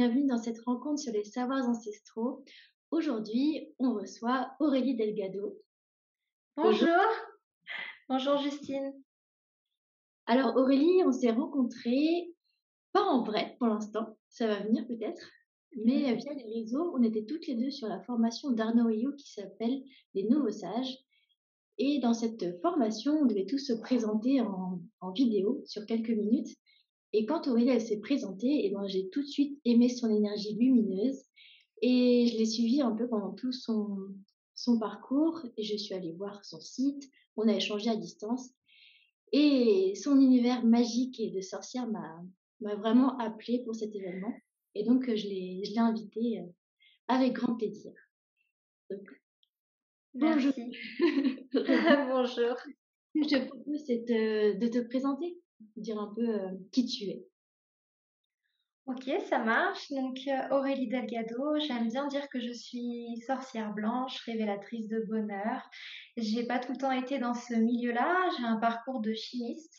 bienvenue dans cette rencontre sur les savoirs ancestraux. Aujourd'hui, on reçoit Aurélie Delgado. Bonjour. Bonjour, bonjour Justine. Alors Aurélie, on s'est rencontrés, pas en vrai pour l'instant, ça va venir peut-être, mais Mhm. via les réseaux, on était toutes les deux sur la formation d'Arnaud Rioux qui s'appelle Les Nouveaux Sages. Et dans cette formation, on devait tous se présenter en vidéo sur quelques minutes. Et quand Aurélie elle s'est présentée, et ben, j'ai tout de suite aimé son énergie lumineuse et je l'ai suivie un peu pendant tout son parcours et je suis allée voir son site, on a échangé à distance et son univers magique et de sorcière m'a vraiment appelée pour cet événement et donc je l'ai invitée avec grand plaisir. Donc, bonjour. Merci. Aurélie. Bonjour. Ce que je te propose, c'est de te présenter, dire un peu qui tu es. Ok, ça marche. Donc Aurélie Delgado, j'aime bien dire que je suis sorcière blanche, révélatrice de bonheur. J'ai pas tout le temps été dans ce milieu-là. J'ai un parcours de chimiste.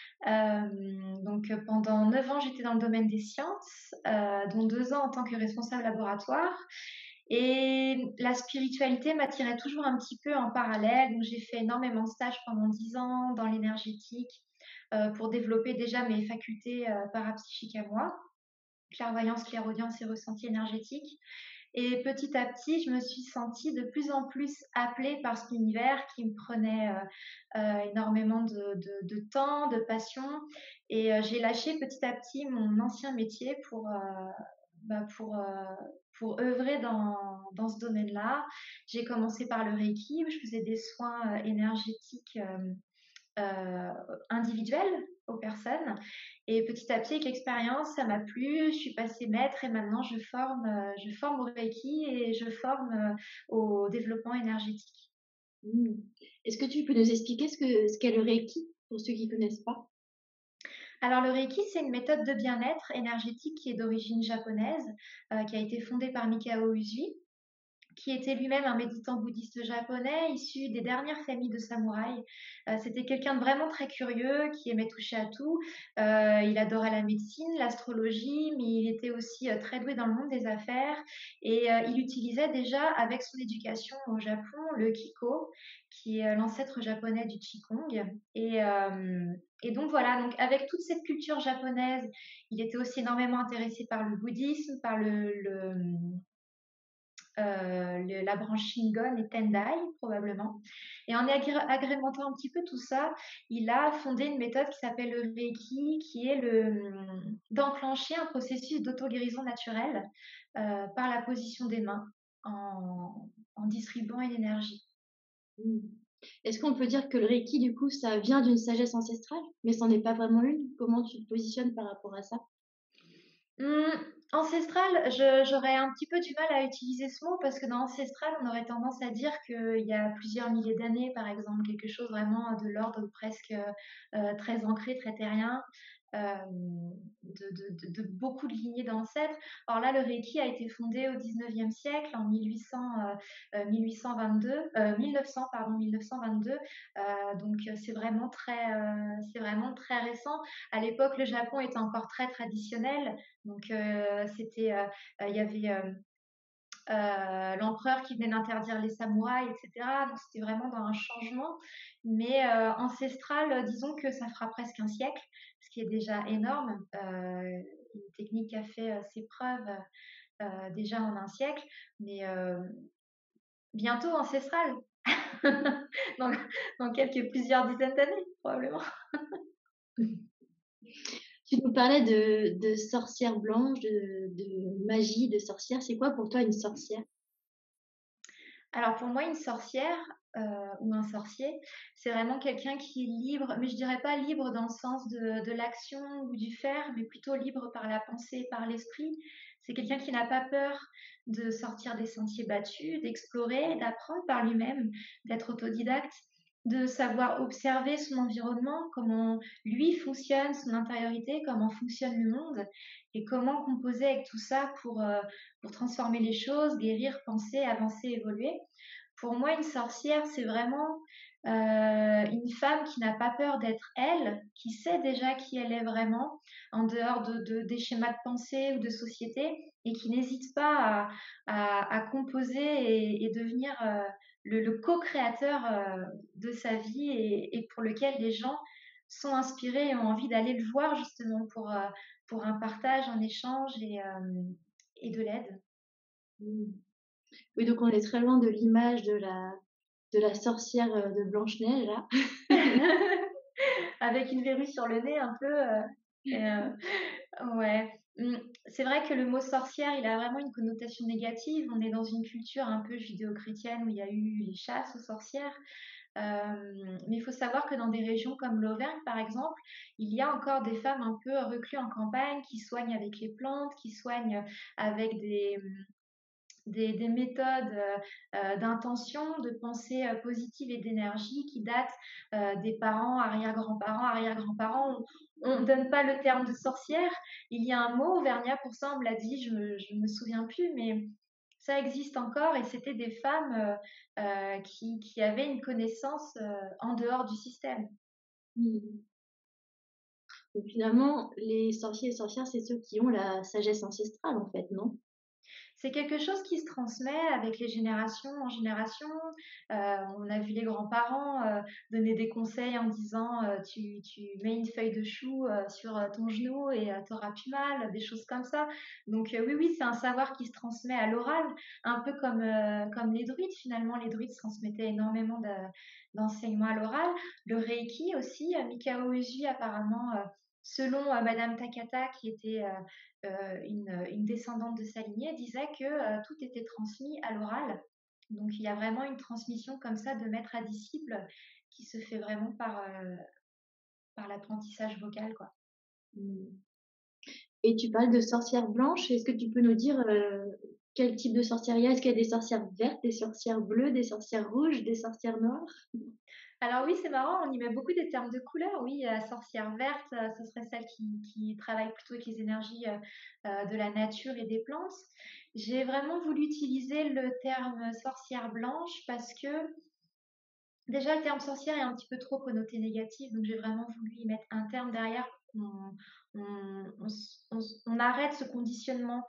Pendant 9 ans, j'étais dans le domaine des sciences, dont 2 ans en tant que responsable laboratoire. Et la spiritualité m'attirait toujours un petit peu en parallèle. Donc j'ai fait énormément de stages pendant 10 ans dans l'énergétique pour développer déjà mes facultés parapsychiques à moi, clairvoyance, clairaudience et ressenti énergétique. Et petit à petit, je me suis sentie de plus en plus appelée par cet univers qui me prenait énormément de temps, de passion. Et j'ai lâché petit à petit mon ancien métier bah, pour, euh, pour œuvrer dans ce domaine-là. J'ai commencé par le Reiki, où je faisais des soins énergétiques euh, individuels aux personnes. Et petit à petit, avec l'expérience, ça m'a plu. Je suis passée maître et maintenant je forme au Reiki et je forme au développement énergétique. Mmh. Est-ce que tu peux nous expliquer ce qu'est le Reiki pour ceux qui ne connaissent pas? Alors le Reiki, c'est une méthode de bien-être énergétique qui est d'origine japonaise, qui a été fondée par Mikao Usui, qui était lui-même un méditant bouddhiste japonais issu des dernières familles de samouraïs. C'était quelqu'un de vraiment très curieux, qui aimait toucher à tout. Il adorait la médecine, l'astrologie, mais il était aussi très doué dans le monde des affaires. Et il utilisait déjà, avec son éducation au Japon, le Kiko, qui est l'ancêtre japonais du Qigong. Et donc voilà, donc avec toute cette culture japonaise, il était aussi énormément intéressé par le bouddhisme, par la branche Shingon et Tendai, probablement. Et en agrémentant un petit peu tout ça, il a fondé une méthode qui s'appelle le Reiki, qui est d'enclencher un processus d'auto-guérison naturelle par la position des mains en distribuant une énergie. Mmh. Est-ce qu'on peut dire que le Reiki, du coup, ça vient d'une sagesse ancestrale, mais c'en est pas vraiment une? Comment tu te positionnes par rapport à ça? Mmh, ancestral, j'aurais un petit peu du mal à utiliser ce mot parce que dans ancestral, on aurait tendance à dire qu'il y a plusieurs milliers d'années, par exemple, quelque chose vraiment de l'ordre presque très ancré, très terrien, de beaucoup de lignées d'ancêtres. Alors là, le Reiki a été fondé au 19e siècle, en 1900, pardon, 1922. C'est vraiment très récent. À l'époque, le Japon était encore très traditionnel. Donc, il y avait l'empereur qui venait d'interdire les samouraïs, etc. Donc, c'était vraiment dans un changement. Mais ancestral, disons que ça fera presque un siècle, ce qui est déjà énorme. Une technique qui a fait ses preuves déjà en un siècle, mais bientôt ancestral, dans, dans plusieurs dizaines d'années, probablement. Tu nous parlais de sorcière blanche, de magie, de sorcière. C'est quoi pour toi une sorcière? Alors pour moi, une sorcière ou un sorcier, c'est vraiment quelqu'un qui est libre, mais je dirais pas libre dans le sens de l'action ou du faire, mais plutôt libre par la pensée, par l'esprit. C'est quelqu'un qui n'a pas peur de sortir des sentiers battus, d'explorer, d'apprendre par lui-même, d'être autodidacte, de savoir observer son environnement, comment lui fonctionne, son intériorité, comment fonctionne le monde et comment composer avec tout ça pour transformer les choses, guérir, penser, avancer, évoluer. Pour moi, une sorcière, c'est vraiment une femme qui n'a pas peur d'être elle, qui sait déjà qui elle est vraiment, en dehors des schémas de pensée ou de société, et qui n'hésite pas à composer et devenir le co-créateur de sa vie et pour lequel les gens sont inspirés et ont envie d'aller le voir justement pour un partage, un échange et de l'aide. Mmh. Oui, donc on est très loin de l'image de la sorcière, de Blanche-Neige là. Avec une verrue sur le nez un peu, et ouais. Mmh, c'est vrai que le mot sorcière, il a vraiment une connotation négative. On est dans une culture un peu judéo-chrétienne où il y a eu les chasses aux sorcières. Mais il faut savoir que dans des régions comme l'Auvergne, par exemple, il y a encore des femmes un peu recluses en campagne qui soignent avec les plantes, qui soignent avec des méthodes d'intention, de pensée positive et d'énergie qui datent des parents, arrière-grands-parents, arrière-grands-parents. On ne donne pas le terme de sorcière. Il y a un mot auvergnat pour ça, on me l'a dit, je ne me souviens plus, mais ça existe encore et c'était des femmes qui avaient une connaissance en dehors du système. Mmh. Donc finalement, les sorciers et sorcières, c'est ceux qui ont la sagesse ancestrale en fait, non? C'est quelque chose qui se transmet avec les générations en génération. On a vu les grands-parents donner des conseils en disant tu mets une feuille de chou sur ton genou et t'auras plus mal, des choses comme ça. Donc oui, oui, c'est un savoir qui se transmet à l'oral, un peu comme les druides finalement. Les druides transmettaient énormément d'enseignements à l'oral. Le Reiki aussi, Mikao Usui apparemment, selon Madame Takata, qui était une descendante de sa lignée, disait que tout était transmis à l'oral. Donc il y a vraiment une transmission comme ça de maître à disciple qui se fait vraiment par l'apprentissage vocal, quoi. Mmh. Et tu parles de sorcières blanches, est-ce que tu peux nous dire, quel type de sorcière il y a? Est-ce qu'il y a des sorcières vertes, des sorcières bleues, des sorcières rouges, des sorcières noires? Alors oui, c'est marrant, on y met beaucoup des termes de couleur. Oui, sorcière verte, ce serait celle qui travaille plutôt avec les énergies de la nature et des plantes. J'ai vraiment voulu utiliser le terme sorcière blanche parce que déjà, le terme sorcière est un petit peu trop connoté négatif, donc j'ai vraiment voulu y mettre un terme derrière pour qu'on arrête ce conditionnement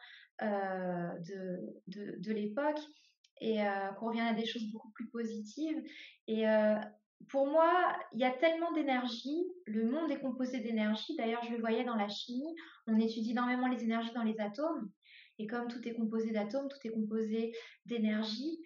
de l'époque et qu'on revienne à des choses beaucoup plus positives. Et pour moi, il y a tellement d'énergie, le monde est composé d'énergie. D'ailleurs, je le voyais dans la chimie, on étudie énormément les énergies dans les atomes. Et comme tout est composé d'atomes, tout est composé d'énergie.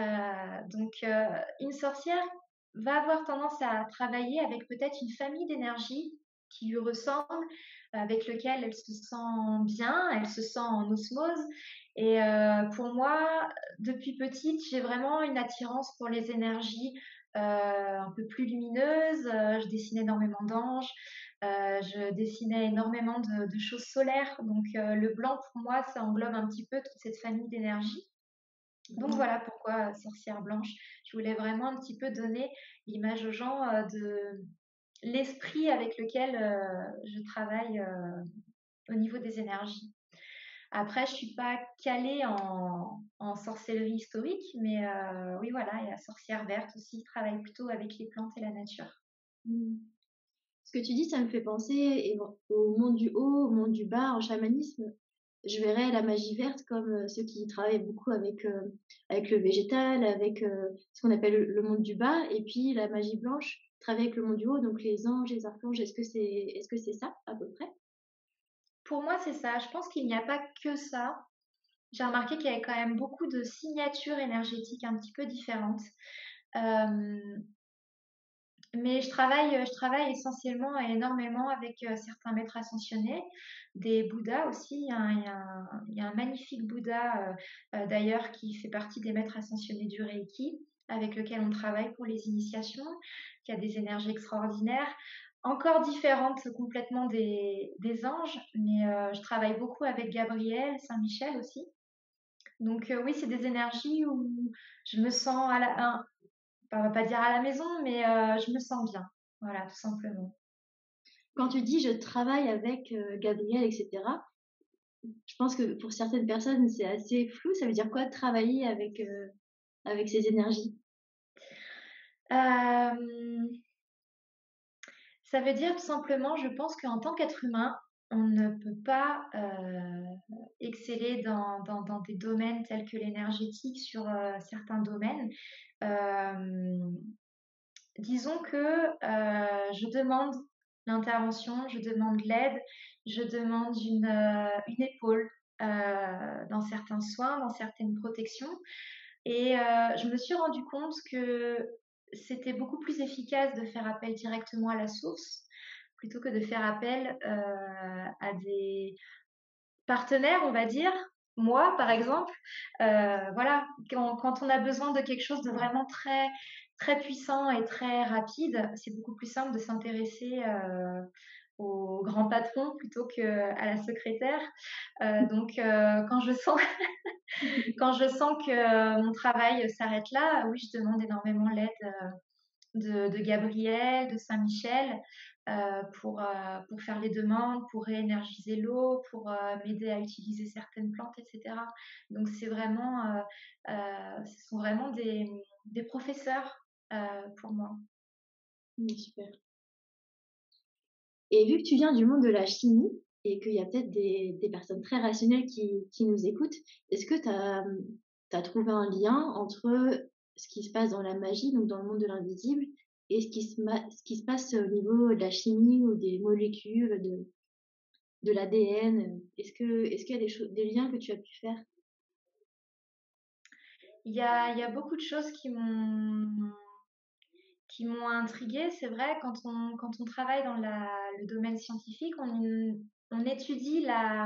Une sorcière va avoir tendance à travailler avec peut-être une famille d'énergie qui lui ressemble, avec lequel elle se sent bien, elle se sent en osmose. Et pour moi, depuis petite, j'ai vraiment une attirance pour les énergies un peu plus lumineuses. Je dessine énormément d'anges, je dessinais énormément de choses solaires. Donc le blanc, pour moi, ça englobe un petit peu toute cette famille d'énergie. Donc Mmh. voilà pourquoi sorcière blanche. Je voulais vraiment un petit peu donner l'image aux gens de l'esprit avec lequel je travaille au niveau des énergies. Après, je suis pas calée en sorcellerie historique, mais oui, voilà, il y a sorcière verte aussi, qui travaille plutôt avec les plantes et la nature. Mmh. Ce que tu dis, ça me fait penser au monde du haut, au monde du bas, en chamanisme. Je verrais la magie verte comme, ceux qui travaillent beaucoup avec le végétal, avec, ce qu'on appelle le monde du bas et puis la magie blanche travaille avec le monde du haut, donc les anges, les archanges. Est-ce que c'est ça, à peu près? Pour moi, c'est ça. Je pense qu'il n'y a pas que ça. J'ai remarqué qu'il y avait quand même beaucoup de signatures énergétiques un petit peu différentes. Euh, Mais je travaille essentiellement et énormément avec certains maîtres ascensionnés, des Bouddhas aussi. Il y a un magnifique Bouddha d'ailleurs qui fait partie des maîtres ascensionnés du Reiki, avec lequel on travaille pour les initiations, qui a des énergies extraordinaires, encore différentes complètement des anges, mais je travaille beaucoup avec Gabriel, Saint-Michel aussi. Donc oui, c'est des énergies où je me sens on va pas dire à la maison, mais je me sens bien. Voilà, tout simplement. Quand tu dis: «Je travaille avec, Gabriel» et cetera, je pense que pour certaines personnes, c'est assez flou. Ça veut dire quoi travailler avec, avec ces énergies? Hem, Ça veut dire tout simplement, je pense qu'en tant qu'être humain, on ne peut pas, exceller dans des domaines tels que l'énergétique sur, certains domaines. Hem, Disons que, je demande l'intervention, je demande l'aide, je demande une épaule, dans certains soins, dans certaines protections et je me suis rendu compte que c'était beaucoup plus efficace de faire appel directement à la source, plutôt que de faire appel, à des partenaires, on va dire. Moi, par exemple, voilà, quand on a besoin de quelque chose de vraiment très très puissant et très rapide, c'est beaucoup plus simple de s'intéresser, au grand patron plutôt qu'à la secrétaire. Donc quand je sens quand je sens que mon travail s'arrête là, oui, je demande énormément l'aide, de Gabriel, de Saint-Michel, pour faire les demandes, pour réénergiser l'eau, pour m'aider à utiliser certaines plantes, etc. Donc c'est vraiment, ce sont vraiment des professeurs pour moi. Mmh, super. Et vu que tu viens du monde de la chimie et qu'il y a peut-être des personnes très rationnelles qui nous écoutent, est-ce que tu as trouvé un lien entre ce qui se passe dans la magie, donc dans le monde de l'invisible, et ce qui se passe au niveau de la chimie ou des molécules, de l'ADN? Est-ce qu'il y a des liens que tu as pu faire? Il y a beaucoup de choses qui m'ont intriguée. C'est vrai, quand on travaille dans le domaine scientifique, on étudie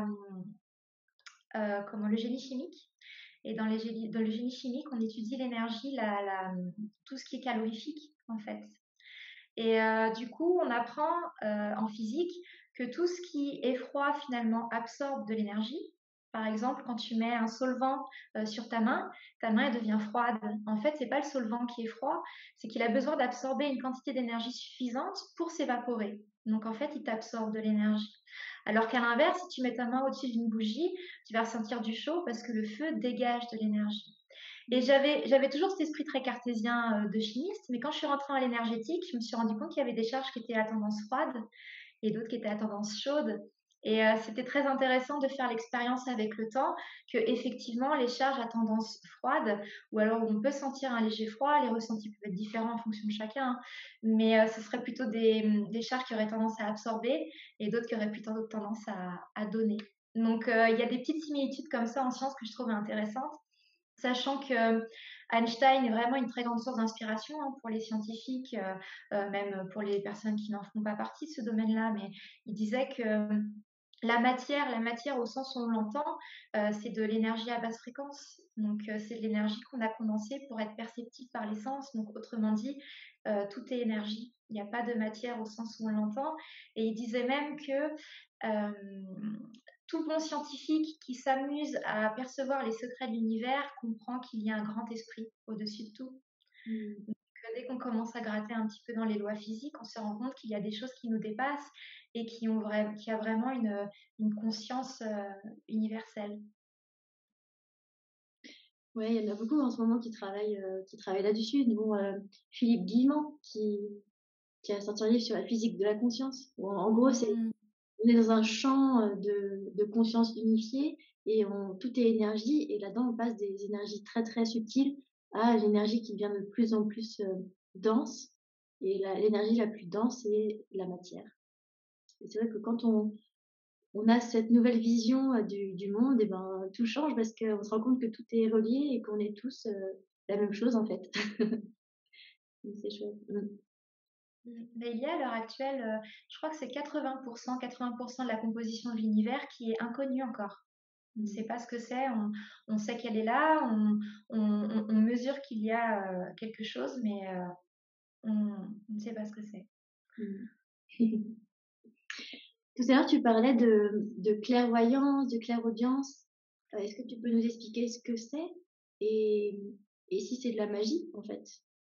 le génie chimique. Et dans le génie chimique, on étudie l'énergie, tout ce qui est calorifique, en fait. Et du coup, on apprend en physique que tout ce qui est froid, finalement, absorbe de l'énergie. Par exemple, quand tu mets un solvant sur ta main elle devient froide. En fait, c'est pas le solvant qui est froid, c'est qu'il a besoin d'absorber une quantité d'énergie suffisante pour s'évaporer. Donc, en fait, il t'absorbe de l'énergie. Alors qu'à l'inverse, si tu mets ta main au-dessus d'une bougie, tu vas ressentir du chaud parce que le feu dégage de l'énergie. Et j'avais toujours cet esprit très cartésien de chimiste, mais quand je suis rentrée dans l'énergétique, je me suis rendu compte qu'il y avait des charges qui étaient à tendance froide et d'autres qui étaient à tendance chaude. Et c'était très intéressant de faire l'expérience avec le temps que effectivement les charges à tendance froide, ou alors on peut sentir un léger froid, les ressentis peuvent être différents en fonction de chacun, hein, mais ce serait plutôt des charges qui auraient tendance à absorber et d'autres qui auraient plutôt tendance à donner. Donc il y a des petites similitudes comme ça en sciences que je trouve intéressantes. Sachant que Einstein est vraiment une très grande source d'inspiration, hein, pour les scientifiques, même pour les personnes qui n'en font pas partie de ce domaine-là, mais il disait que la matière au sens où on l'entend, c'est de l'énergie à basse fréquence. Donc c'est de l'énergie qu'on a condensée pour être perceptible par les sens. Donc autrement dit, tout est énergie. Il n'y a pas de matière au sens où on l'entend. Et il disait même que tout bon scientifique qui s'amuse à percevoir les secrets de l'univers comprend qu'il y a un grand esprit au-dessus de tout. Mmh. Donc, dès qu'on commence à gratter un petit peu dans les lois physiques, on se rend compte qu'il y a des choses qui nous dépassent et qui a vraiment une conscience universelle. Ouais, il y en a beaucoup en ce moment qui travaillent là-dessus, dont, Philippe Guillemot qui a sorti un livre sur la physique de la conscience. Où en gros, c'est Mmh. on est dans un champ, de conscience unifiée et tout est énergie et là-dedans, on passe des énergies très, très subtiles à l'énergie qui devient de plus en plus, dense et l'énergie la plus dense, c'est la matière. Et c'est vrai que quand on a cette nouvelle vision, du monde et ben, tout change parce qu'on se rend compte que tout est relié et qu'on est tous, la même chose en fait. Donc c'est chouette. Mmh. Mais il y a à l'heure actuelle, je crois que c'est 80% de la composition de l'univers qui est inconnue encore. On ne sait Mmh. pas ce que c'est, on sait qu'elle est là, on mesure qu'il y a quelque chose, mais on ne sait pas ce que c'est. Mmh. Tout à l'heure, tu parlais de clairvoyance, de clairaudience. Est-ce que tu peux nous expliquer ce que c'est et et si c'est de la magie, en fait?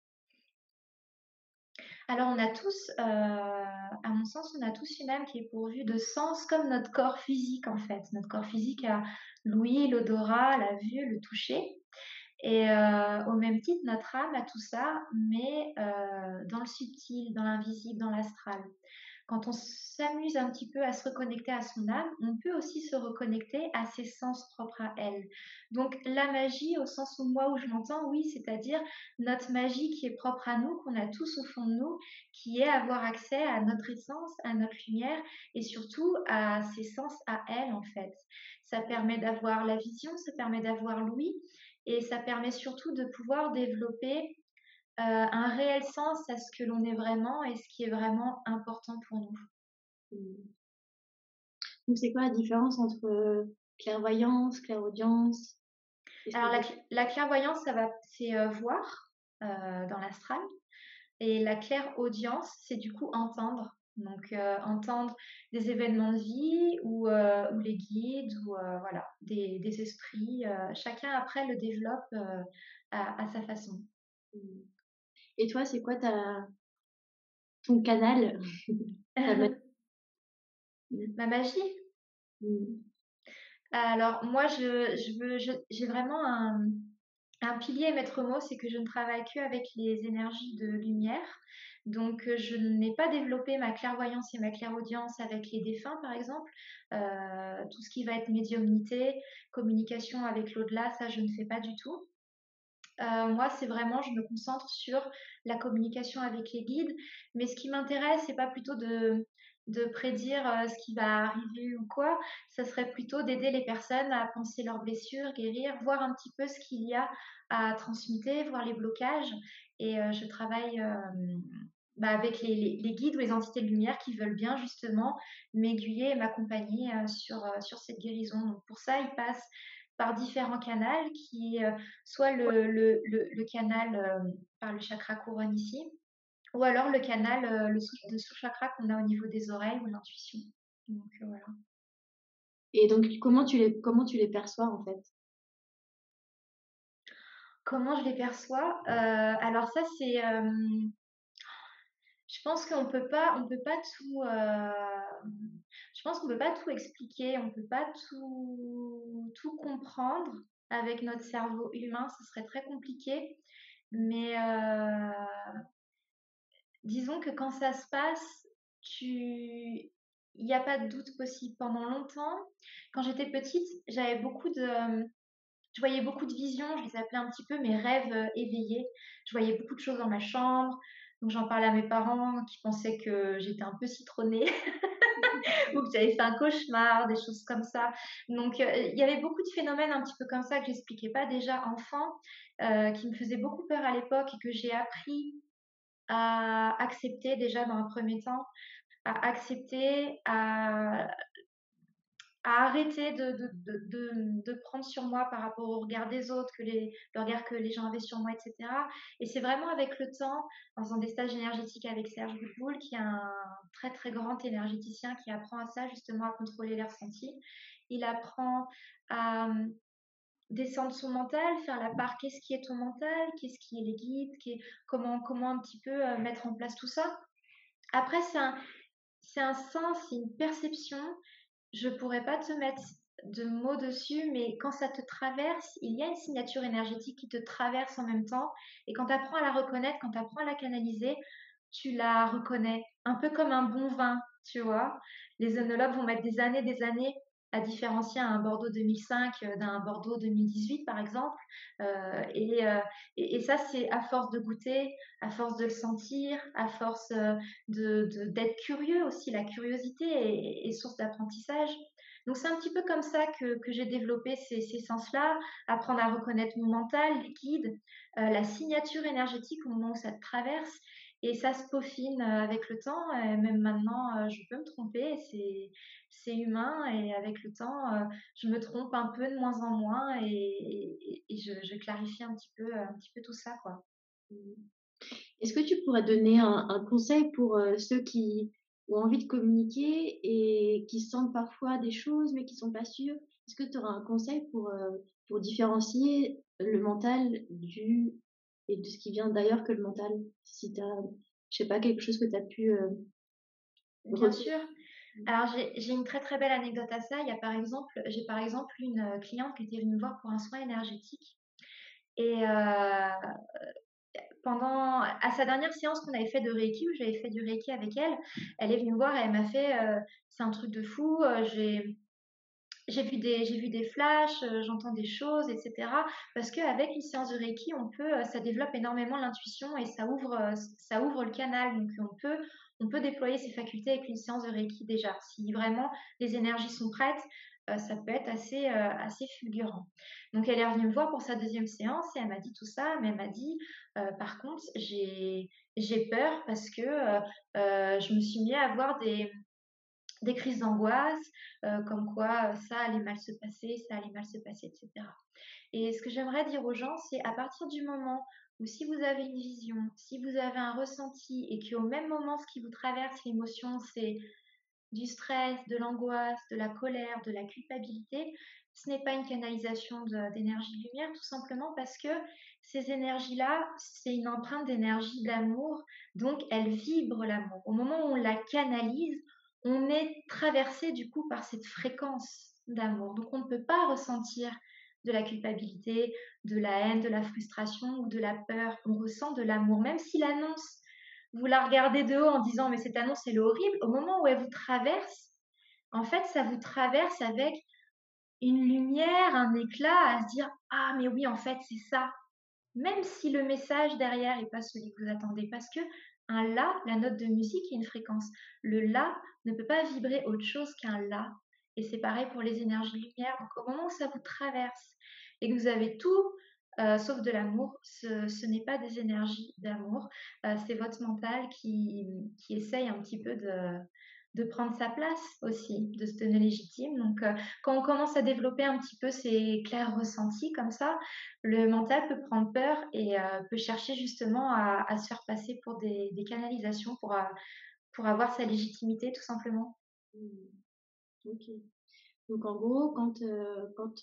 Alors on a tous, à mon sens, on a tous une âme qui est pourvue de sens comme notre corps physique en fait. Notre corps physique a l'ouïe, l'odorat, la vue, le toucher. Et au même titre, notre âme a tout ça, mais dans le subtil, dans l'invisible, dans l'astral. Quand on s'amuse un petit peu à se reconnecter à son âme, on peut aussi se reconnecter à ses sens propres à elle. Donc la magie, au sens où moi où je l'entends, oui, c'est-à-dire notre magie qui est propre à nous, qu'on a tous au fond de nous, qui est avoir accès à notre essence, à notre lumière et surtout à ses sens à elle en fait. Ça permet d'avoir la vision, ça permet d'avoir l'ouïe et ça permet surtout de pouvoir développer un réel sens à ce que l'on est vraiment et ce qui est vraiment important pour nous. Mmh. Donc c'est quoi la différence entre, clairvoyance, clairaudience? Qu'est-ce Alors que la clairvoyance, c'est voir dans l'astral et la clairaudience, c'est du coup entendre. Donc entendre des événements de vie ou les guides ou voilà, des esprits. Chacun après le développe à sa façon. mmh. Et toi, c'est quoi ton canal? Ta ma mmh, Ma magie? mmh, Alors moi, j'ai vraiment un pilier maître mot, c'est que je ne travaille qu'avec les énergies de lumière. Donc, je n'ai pas développé ma clairvoyance et ma clairaudience avec les défunts, par exemple. Tout ce qui va être médiumnité, communication avec l'au-delà, ça, je ne fais pas du tout. Moi, c'est vraiment, je me concentre sur la communication avec les guides. Mais ce qui m'intéresse, c'est pas plutôt de prédire ce qui va arriver ou quoi. Ça serait plutôt d'aider les personnes à penser leurs blessures, guérir, voir un petit peu ce qu'il y a à transmuter, voir les blocages. Et je travaille avec les guides ou les entités de lumière qui veulent bien justement m'aiguiller et m'accompagner sur cette guérison. Donc pour ça, ils passent par différents canaux qui soit le canal par le chakra couronne ici, ou alors le canal, le sous-chakra qu'on a au niveau des oreilles ou l'intuition. Donc voilà. et donc comment tu les perçois, en fait? Comment je les perçois? Alors ça c'est, je pense qu'on peut pas tout, je pense qu'on peut pas tout expliquer, on peut pas tout comprendre avec notre cerveau humain, ce serait très compliqué. Mais disons que quand ça se passe, il n'y a pas de doute possible. Pendant longtemps, quand j'étais petite, je voyais beaucoup de visions, je les appelais un petit peu mes rêves éveillés. Je voyais beaucoup de choses dans ma chambre, donc j'en parlais à mes parents qui pensaient que j'étais un peu citronnée ou que j'avais fait un cauchemar, des choses comme ça. Donc il y avait beaucoup de phénomènes un petit peu comme ça que j'expliquais pas déjà enfant, qui me faisaient beaucoup peur à l'époque et que j'ai appris à accepter déjà dans un premier temps, à accepter, à arrêter de prendre sur moi par rapport au regard des autres, le regard que les gens avaient sur moi, etc. Et c'est vraiment avec le temps, en faisant des stages énergétiques avec Serge Boutboul, qui est un très très grand énergéticien qui apprend à ça, justement à contrôler les ressentis. Il apprend à descendre son mental, faire la part, qu'est-ce qui est ton mental, qu'est-ce qui est les guides, comment un petit peu mettre en place tout ça. Après, c'est un sens, c'est une perception. Je pourrais pas te mettre de mots dessus, mais quand ça te traverse, il y a une signature énergétique qui te traverse en même temps. Et quand tu apprends à la reconnaître, quand tu apprends à la canaliser, tu la reconnais. Un peu comme un bon vin, tu vois. Les œnologues vont mettre des années à différencier un Bordeaux 2005 d'un Bordeaux 2018, par exemple. Et ça, c'est à force de goûter, à force de le sentir, à force d'être curieux aussi. La curiosité est source d'apprentissage. Donc c'est un petit peu comme ça que j'ai développé ces sens-là, apprendre à reconnaître mon mental, les guides, la signature énergétique au moment où ça te traverse. Et ça se peaufine avec le temps. Et même maintenant, je peux me tromper. C'est humain. Et avec le temps, je me trompe un peu de moins en moins. Et je clarifie un petit peu tout ça, quoi. Mmh. Est-ce que tu pourrais donner un conseil pour, ceux qui ont envie de communiquer et qui sentent parfois des choses, mais qui sont pas sûrs? Est-ce que tu aurais un conseil pour différencier le mental et de ce qui vient d'ailleurs que le mental? Si tu as, je sais pas, quelque chose que tu as pu, Bien repérer? sûr. Alors j'ai une très très belle anecdote à ça. J'ai par exemple une cliente qui était venue me voir pour un soin énergétique. Et pendant à sa dernière séance qu'on avait fait de Reiki, où j'avais fait du Reiki avec elle, elle est venue me voir et elle m'a fait, «C'est un truc de fou, j'ai vu des flashs, j'entends des choses, et cetera». Parce qu'avec une séance de Reiki, ça développe énormément l'intuition et ça ouvre le canal. Donc on peut déployer ses facultés avec une séance de Reiki déjà. Si vraiment les énergies sont prêtes, ça peut être assez fulgurant. Donc elle est revenue me voir pour sa deuxième séance et elle m'a dit tout ça, mais elle m'a dit, par contre, j'ai peur parce que je me suis mis à avoir des crises d'angoisse, comme quoi ça allait mal se passer, ça allait mal se passer, etc. Et ce que j'aimerais dire aux gens, c'est à partir du moment où si vous avez une vision, si vous avez un ressenti et qu'au même moment, ce qui vous traverse l'émotion, c'est du stress, de l'angoisse, de la colère, de la culpabilité, ce n'est pas une canalisation d'énergie de lumière, tout simplement parce que ces énergies-là, c'est une empreinte d'énergie d'amour, donc elles vibrent l'amour. Au moment où on la canalise, on est traversé du coup par cette fréquence d'amour. Donc on ne peut pas ressentir de la culpabilité, de la haine, de la frustration ou de la peur. On ressent de l'amour, même si l'annonce, vous la regardez de haut en disant mais cette annonce elle est horrible, au moment où elle vous traverse, en fait ça vous traverse avec une lumière, un éclat à se dire ah mais oui en fait c'est ça, même si le message derrière n'est pas celui que vous attendez, parce que un la, la note de musique est une fréquence. Le la ne peut pas vibrer autre chose qu'un la. Et c'est pareil pour les énergies de lumière. Donc au moment où ça vous traverse et que vous avez tout sauf de l'amour, ce n'est pas des énergies d'amour, c'est votre mental qui essaye un petit peu de prendre sa place aussi, de se donner légitime. Donc quand on commence à développer un petit peu ces clairs ressentis comme ça, le mental peut prendre peur et peut chercher justement à se faire passer pour des canalisations pour avoir sa légitimité tout simplement. Mmh. OK. Donc en gros, quand,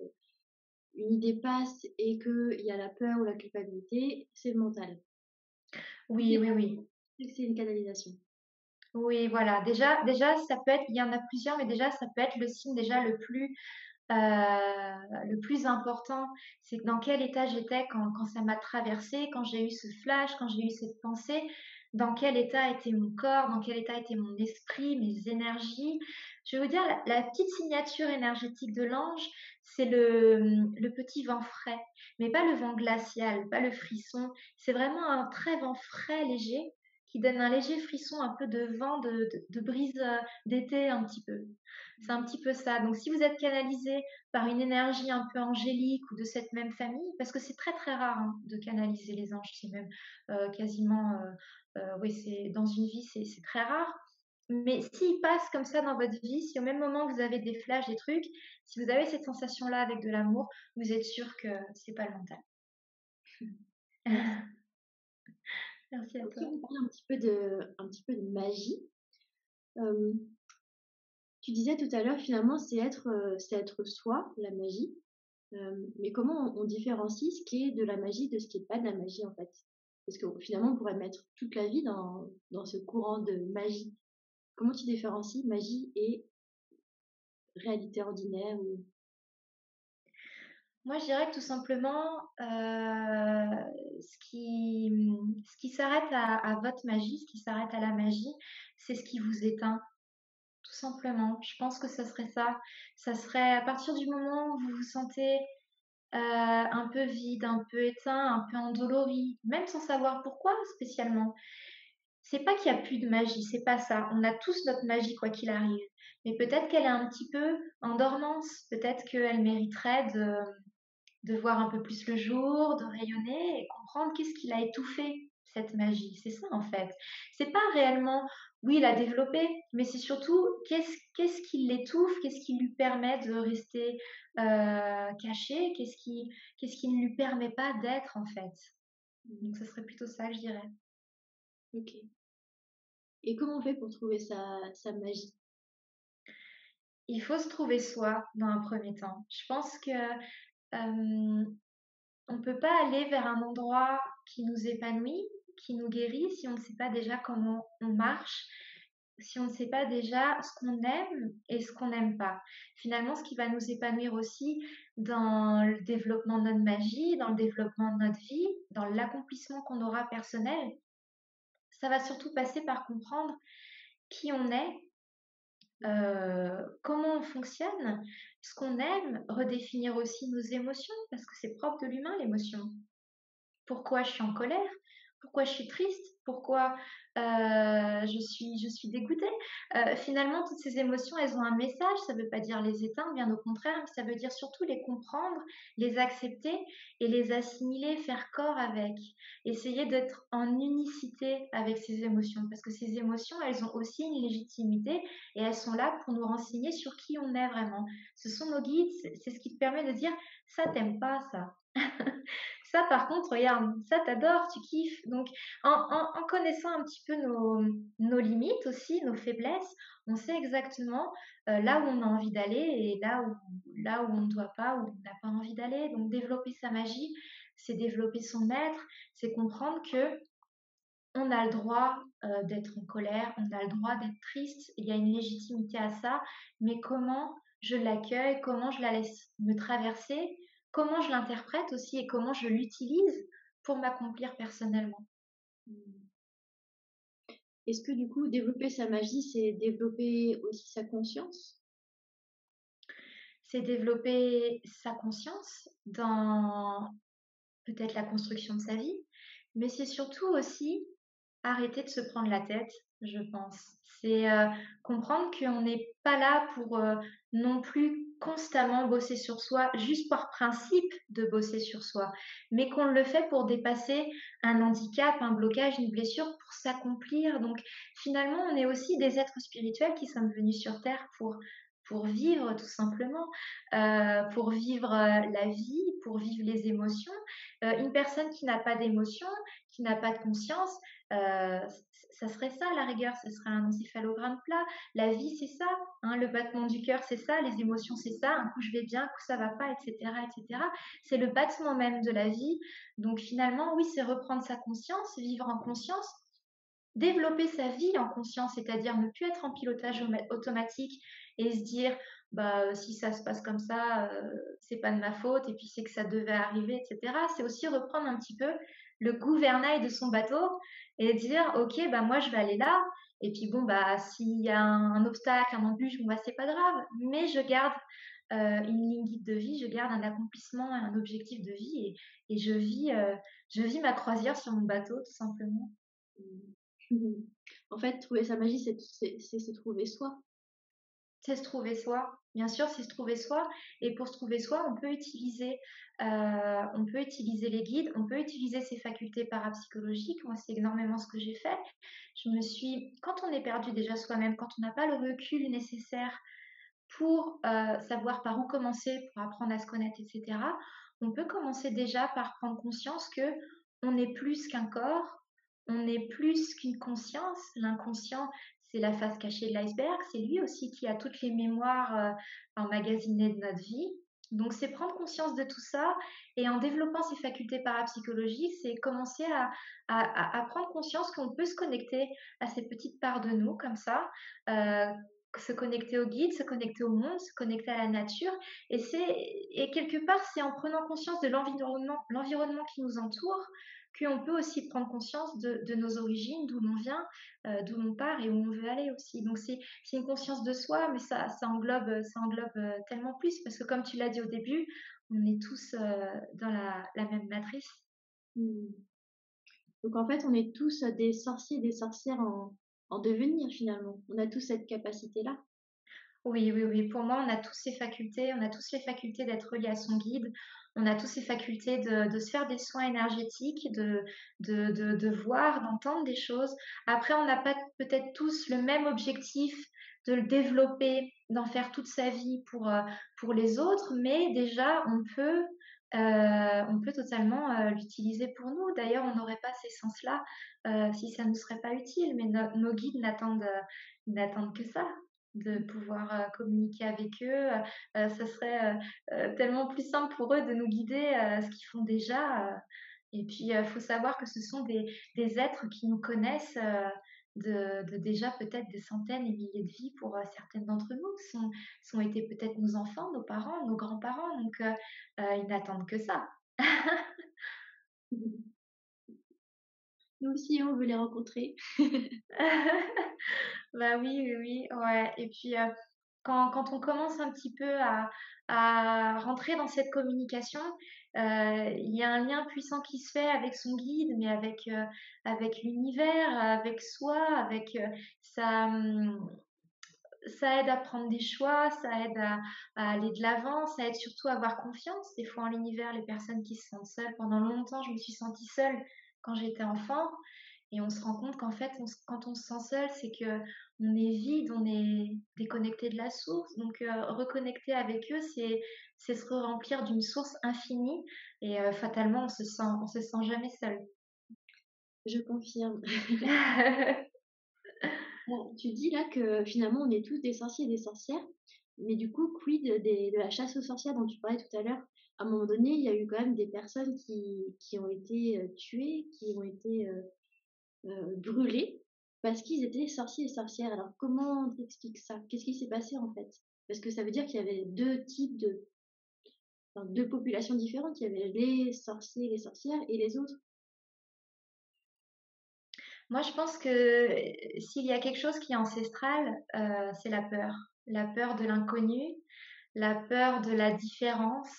une idée passe et qu'il y a la peur ou la culpabilité, c'est le mental. Si Oui, c'est oui, pas oui. c'est une canalisation. Oui, voilà. Déjà, ça peut être, il y en a plusieurs, mais déjà, ça peut être le signe déjà le plus important. C'est dans quel état j'étais quand ça m'a traversé, quand j'ai eu ce flash, quand j'ai eu cette pensée, dans quel état était mon corps, dans quel état était mon esprit, mes énergies. Je vais vous dire, la petite signature énergétique de l'ange, c'est le petit vent frais, mais pas le vent glacial, pas le frisson. C'est vraiment un très vent frais, léger, qui donne un léger frisson, un peu de vent, de brise d'été un petit peu. C'est un petit peu ça. Donc si vous êtes canalisé par une énergie un peu angélique ou de cette même famille, parce que c'est très très rare hein, de canaliser les anges, c'est même quasiment, oui, c'est dans une vie, c'est très rare. Mais s'ils passent comme ça dans votre vie, si au même moment vous avez des flashs, des trucs, si vous avez cette sensation-là avec de l'amour, vous êtes sûr que c'est pas le mental. Merci. Merci à Donc si toi. on parle un petit peu de magie, hem, tu disais tout à l'heure finalement c'est être soi, la magie. Mais comment on différencie ce qui est de la magie de ce qui est pas de la magie, en fait? Parce que finalement, on pourrait mettre toute la vie dans ce courant de magie. Comment tu différencies magie et réalité ordinaire ou Moi, je dirais que tout simplement, ce qui s'arrête à votre magie, ce qui s'arrête à la magie, c'est ce qui vous éteint, tout simplement. Je pense que ça serait ça. Ça serait à partir du moment où vous vous sentez, un peu vide, un peu éteint, un peu endolori, même sans savoir pourquoi spécialement. C'est pas qu'il y a plus de magie, c'est pas ça. On a tous notre magie quoi qu'il arrive. Mais peut-être qu'elle est un petit peu en dormance, peut-être qu'elle mériterait de voir un peu plus le jour, de rayonner et comprendre qu'est-ce qui l'a étouffé, cette magie. C'est ça en fait. C'est pas réellement, oui, la développer, mais c'est surtout qu'est-ce qui l'étouffe, qu'est-ce qui lui permet de rester caché, qu'est-ce qui ne lui permet pas d'être en fait. Donc ce serait plutôt ça que je dirais. OK. Et comment on fait pour trouver sa magie? Il faut se trouver soi dans un premier temps. Je pense que on ne peut pas aller vers un endroit qui nous épanouit, qui nous guérit, si on ne sait pas déjà comment on marche. si on ne sait pas déjà ce qu'on aime et ce qu'on n'aime pas. Finalement, ce qui va nous épanouir aussi dans le développement de notre magie, dans le développement de notre vie, dans l'accomplissement qu'on aura personnel, ça va surtout passer par comprendre qui on est, comment on fonctionne, ce qu'on aime, redéfinir aussi nos émotions, parce que c'est propre de l'humain, l'émotion. Pourquoi je suis en colère? Pourquoi je suis triste? Pourquoi, je suis dégoûtée? Finalement, toutes ces émotions, elles ont un message. Ça ne veut pas dire les éteindre, bien au contraire, mais ça veut dire surtout les comprendre, les accepter et les assimiler, faire corps avec. Essayer d'être en unicité avec ces émotions, parce que ces émotions, elles ont aussi une légitimité et elles sont là pour nous renseigner sur qui on est vraiment. Ce sont nos guides, c'est ce qui te permet de dire: «Ça, t'aimes pas ça». Ça, par contre, regarde, ça, t'adores, tu kiffes. Donc, en connaissant un petit peu nos limites aussi, nos faiblesses, on sait exactement là où on a envie d'aller et là où on ne doit pas, où on n'a pas envie d'aller. Donc, développer sa magie, c'est développer son être, c'est comprendre que on a le droit d'être en colère, on a le droit d'être triste, il y a une légitimité à ça, mais comment je l'accueille, comment je la laisse me traverser, comment je l'interprète aussi et comment je l'utilise pour m'accomplir personnellement. Mmh. Est-ce que du coup, développer sa magie, c'est développer aussi sa conscience? C'est développer sa conscience dans peut-être la construction de sa vie, mais c'est surtout aussi arrêter de se prendre la tête, je pense. C'est, comprendre qu'on n'est pas là pour, non plus constamment bosser sur soi, juste par principe de bosser sur soi, mais qu'on le fait pour dépasser un handicap, un blocage, une blessure, pour s'accomplir. Donc finalement, on est aussi des êtres spirituels qui sommes venus sur terre pour vivre tout simplement, pour vivre, la vie, pour vivre les émotions. Une personne qui n'a pas d'émotions, qui n'a pas de conscience, ça serait ça à la rigueur, ça serait un encéphalogramme plat. La vie, c'est ça, hein, le battement du cœur, c'est ça, les émotions, c'est ça, un coup je vais bien, un coup ça va pas, etc., etc. C'est le battement même de la vie. Donc finalement, oui, c'est reprendre sa conscience, vivre en conscience, développer sa vie en conscience, c'est-à-dire ne plus être en pilotage automatique et se dire bah si ça se passe comme ça, c'est pas de ma faute et puis c'est que ça devait arriver, etc. C'est aussi reprendre un petit peu le gouvernail de son bateau et dire ok bah moi je vais aller là et puis bon bah s'il y a un obstacle, un embûche, bon bah c'est pas grave, mais je garde une ligne guide de vie, je garde un accomplissement, un objectif de vie et je vis ma croisière sur mon bateau tout simplement. Mmh. En fait, trouver sa magie, c'est se trouver soi. C'est se trouver soi. Bien sûr, c'est se trouver soi et pour se trouver soi, on peut utiliser les guides, on peut utiliser ses facultés parapsychologiques. Moi, c'est énormément ce que j'ai fait. Quand on est perdu déjà soi-même, quand on n'a pas le recul nécessaire pour, savoir par où commencer, pour apprendre à se connaître et cetera, on peut commencer déjà par prendre conscience que on est plus qu'un corps, on est plus qu'une conscience. L'inconscient, c'est la face cachée de l'iceberg, c'est lui aussi qui a toutes les mémoires, emmagasinées de notre vie. Donc c'est prendre conscience de tout ça et en développant ses facultés parapsychologiques, c'est commencer à prendre conscience qu'on peut se connecter à ces petites parts de nous comme ça, heu, se connecter au guide, se connecter au monde, se connecter à la nature et quelque part, c'est en prenant conscience de l'environnement qui nous entoure, qu'on peut aussi prendre conscience de nos origines, d'où l'on vient, d'où l'on part et où on veut aller aussi. Donc c'est une conscience de soi, mais ça englobe, tellement plus parce que comme tu l'as dit au début, on est tous, dans la même matrice. Mmh. Donc en fait, on est tous, des sorciers, des sorcières en devenir finalement. On a tous cette capacité-là. Oui, oui, oui. Pour moi, on a tous ces facultés, on a tous les facultés d'être reliés à son guide, on a tous ces facultés de se faire des soins énergétiques, de voir, d'entendre des choses. Après, on n'a pas peut-être tous le même objectif de le développer, d'en faire toute sa vie pour les autres, mais déjà, on peut totalement l'utiliser pour nous. D'ailleurs, on n'aurait pas ces sens-là si ça ne nous serait pas utile, mais nos guides n'attendent que ça de pouvoir, communiquer avec eux, ça serait, tellement plus simple pour eux de nous guider, ce qu'ils font déjà, et puis, faut savoir que ce sont des êtres qui nous connaissent, de déjà peut-être des centaines et milliers de vies pour certaines d'entre nous, sont été peut-être nos enfants, nos parents, nos grands-parents, donc ils n'attendent que ça. Nous aussi, on veut les rencontrer. Bah oui, oui, oui, ouais. Et puis, quand on commence un petit peu à rentrer dans cette communication, il y a un lien puissant qui se fait avec son guide, mais avec l'univers, avec soi, avec, ça, ça aide à prendre des choix, ça aide à aller de l'avant, ça aide surtout à avoir confiance. Des fois, en l'univers, les personnes qui se sentent seules, pendant longtemps, je me suis sentie seule quand j'étais enfant. Et on se rend compte qu'en fait, quand on se sent seul, c'est que on est vide, on est déconnecté de la source. Donc, reconnecter avec eux, c'est se remplir d'une source infinie. Et fatalement, on se sent jamais seul. Je confirme. Tu dis là que finalement on est tous des sorciers et des sorcières, mais du coup, quid de la chasse aux sorcières dont tu parlais tout à l'heure? À un moment donné, il y a eu quand même des personnes qui ont été tuées, qui ont été brûlées parce qu'ils étaient sorciers et sorcières. Alors comment t'expliques ça? Qu'est-ce qui s'est passé en fait? Parce que ça veut dire qu'il y avait deux types enfin, deux populations différentes. Il y avait les sorciers et les sorcières et les autres. Moi, je pense que s'il y a quelque chose qui est ancestral, c'est la peur. La peur de l'inconnu, la peur de la différence.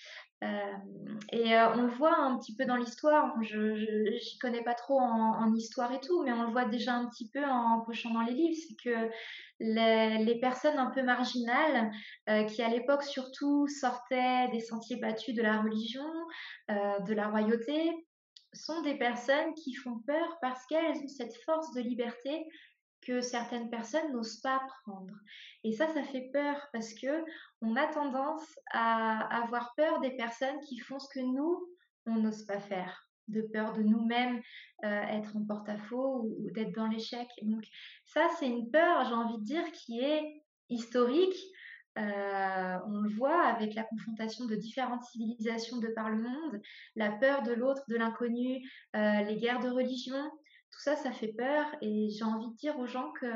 Et on le voit un petit peu dans l'histoire. J'y connais pas trop en histoire et tout, mais on le voit déjà un petit peu en pochant dans les livres. C'est que les personnes un peu marginales, qui à l'époque surtout sortaient des sentiers battus de la religion, de la royauté, sont des personnes qui font peur parce qu'elles ont cette force de liberté que certaines personnes n'osent pas prendre. Et ça fait peur parce que on a tendance à avoir peur des personnes qui font ce que nous, on n'ose pas faire, de peur de nous-mêmes être en porte-à-faux ou d'être dans l'échec. Donc ça, c'est une peur, j'ai envie de dire, qui est historique. On le voit avec la confrontation de différentes civilisations de par le monde, la peur de l'autre, de l'inconnu, les guerres de religion, tout ça, ça fait peur et j'ai envie de dire aux gens que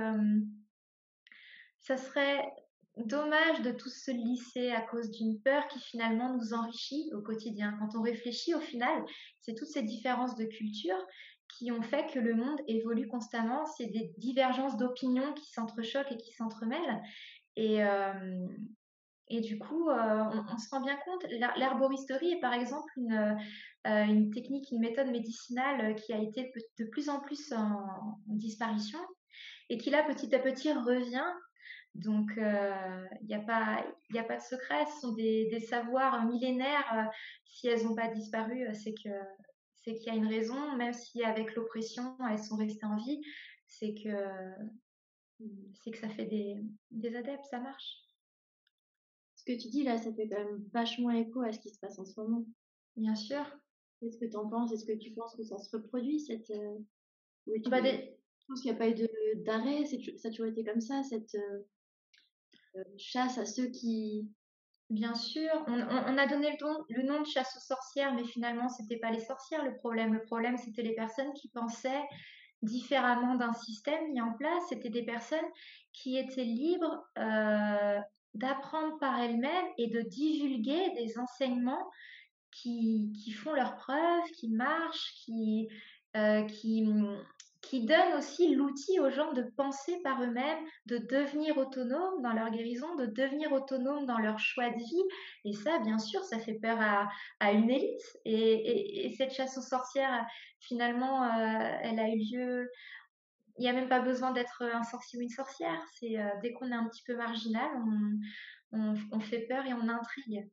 ça serait dommage de tous se lisser à cause d'une peur qui finalement nous enrichit au quotidien. Quand on réfléchit au final, c'est toutes ces différences de culture qui ont fait que le monde évolue constamment. C'est des divergences d'opinions qui s'entrechoquent et qui s'entremêlent. Et, euh, et du coup, on se rend bien compte, l'herboristerie est par exemple une technique, une méthode médicinale qui a été de plus en plus en disparition et qui là, petit à petit, revient. Donc, il y a pas de secret, ce sont des savoirs millénaires. Si elles n'ont pas disparu, c'est qu'il y a une raison, même si avec l'oppression, elles sont restées en vie, c'est que, c'est que ça fait des adeptes, ça marche. Ce que tu dis là, ça fait quand même vachement écho à ce qui se passe en ce moment. Bien sûr. Qu'est-ce que tu en penses? Est-ce que tu penses que ça se reproduit ou Bah, tu penses qu'il n'y a pas eu d'arrêt? Ça a toujours été comme ça, cette chasse à ceux qui... bien sûr, on a donné le nom de chasse aux sorcières, mais finalement, c'était pas les sorcières le problème. Le problème, c'était les personnes qui pensaient différemment d'un système mis en place. C'était des personnes qui étaient libres d'apprendre par elles-mêmes et de divulguer des enseignements qui font leurs preuves, qui marchent, euh, qui, qui donnent aussi l'outil aux gens de penser par eux-mêmes, de devenir autonomes dans leur guérison, de devenir autonomes dans leur choix de vie. Et ça, bien sûr, ça fait peur à une élite. Et cette chasse aux sorcières, finalement, elle a eu lieu. Il n'y a même pas besoin d'être un sorcier ou une sorcière. C'est dès qu'on est un petit peu marginal, on fait peur et on intrigue.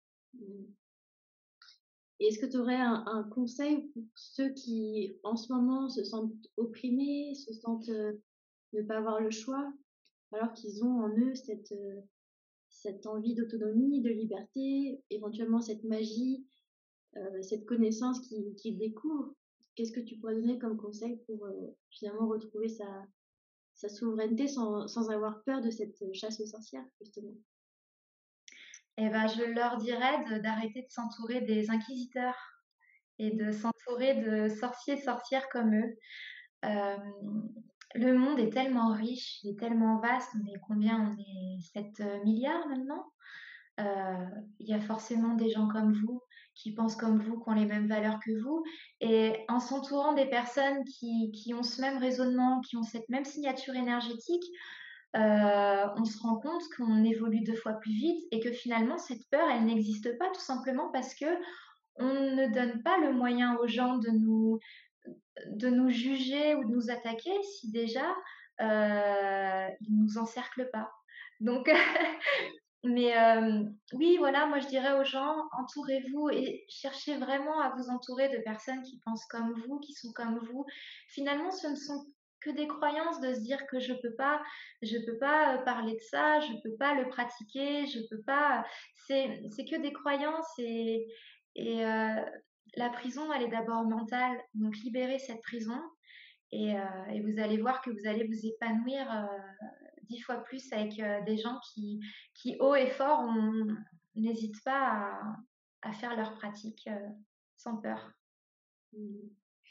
Et est-ce que tu aurais un conseil pour ceux qui, en ce moment, se sentent opprimés, se sentent ne pas avoir le choix, alors qu'ils ont en eux cette envie d'autonomie, de liberté, éventuellement cette magie, cette connaissance qu'ils découvrent? Qu'est-ce que tu pourrais donner comme conseil pour finalement retrouver sa souveraineté sans avoir peur de cette chasse aux sorcières, justement? Eh ben, je leur dirais d'arrêter de s'entourer des inquisiteurs et de s'entourer de sorciers et sorcières comme eux. Euh, Le monde est tellement riche, il est tellement vaste. On est combien? On est 7 milliards maintenant. Il y a forcément des gens comme vous, qui pensent comme vous, qui ont les mêmes valeurs que vous. Et en s'entourant des personnes qui ont ce même raisonnement, qui ont cette même signature énergétique, on se rend compte qu'on évolue 2 fois plus vite et que finalement cette peur, elle n'existe pas tout simplement parce que on ne donne pas le moyen aux gens de nous juger ou de nous attaquer si déjà, ils nous encerclent pas. Donc mais oui, voilà, moi je dirais aux gens, entourez-vous et cherchez vraiment à vous entourer de personnes qui pensent comme vous, qui sont comme vous. Finalement, ce ne sont que des croyances de se dire que je peux pas parler de ça, je peux pas le pratiquer, je peux pas. C'est que des croyances et la prison, elle est d'abord mentale. Donc libérez cette prison et vous allez voir que vous allez vous épanouir 10 fois plus avec des gens qui haut et fort, n'hésitent pas à faire leur pratique sans peur. Mmh.